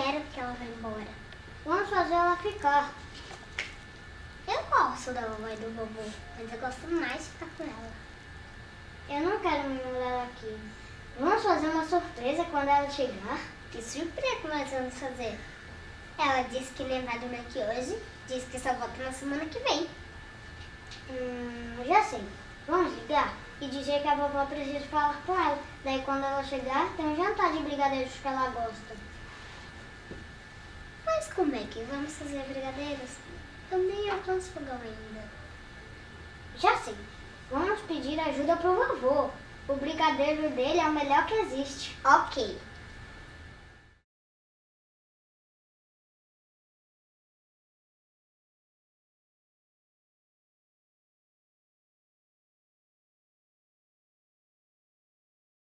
quero que ela vá embora. Vamos fazer ela ficar. Eu gosto da vovó e do vovô, mas eu gosto mais de ficar com ela. Eu não quero me mudar aqui. Vamos fazer uma surpresa quando ela chegar. Que surpresa que nós vamos fazer? Ela disse que nem vai dormir aqui hoje, disse que só volta na semana que vem. Já sei. Vamos ligar e dizer que a vovó precisa falar com ela. Daí quando ela chegar, tem um jantar de brigadeiros que ela gosta. Mas como é que vamos fazer brigadeiros? Eu nem alcanço fogão ainda. Já sei. Vamos pedir ajuda pro vovô. O brigadeiro dele é o melhor que existe. Ok.